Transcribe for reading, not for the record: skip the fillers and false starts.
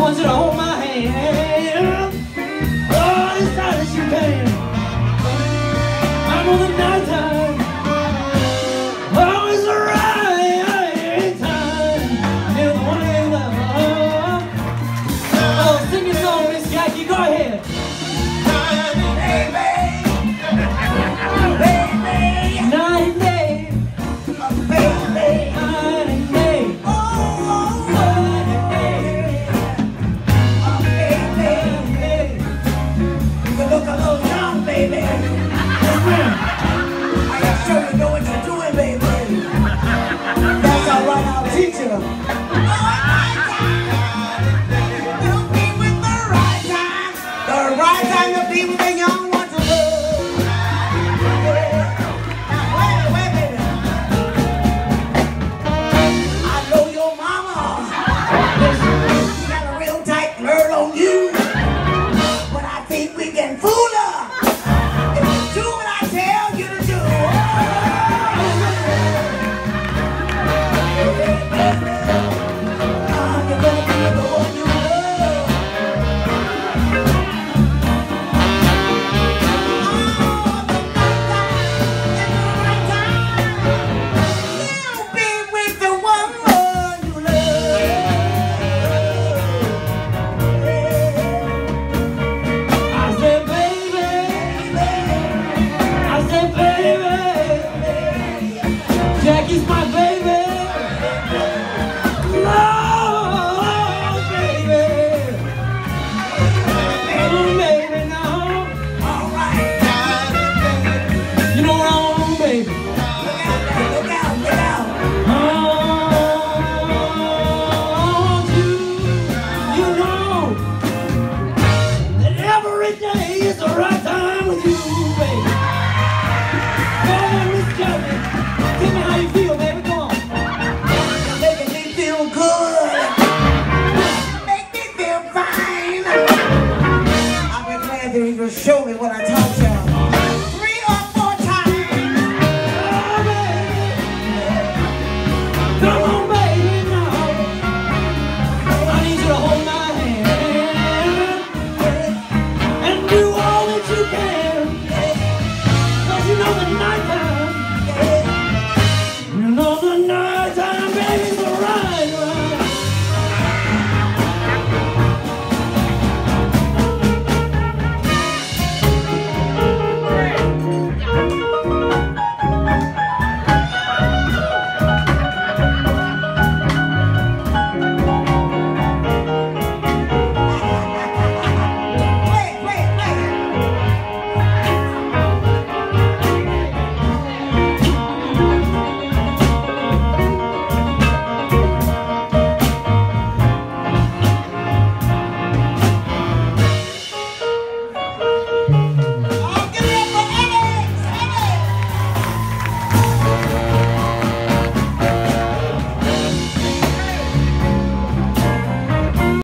want you to hold my hand. Oh, this time that you can. I know the night time. Always the right time. You're the one I love. Oh, sing your song, Miss Jackie. Go ahead. Jackie's my baby. Lord, baby. Oh, baby, no. All right. You know what I want, baby. Look out, look out. Oh, you know that every day is the right time with you, baby. Oh, Miss Jackie. Tell me how you feel, baby, come on. You're making me feel good. Make me feel fine. I'll be glad that you can show me what I told you.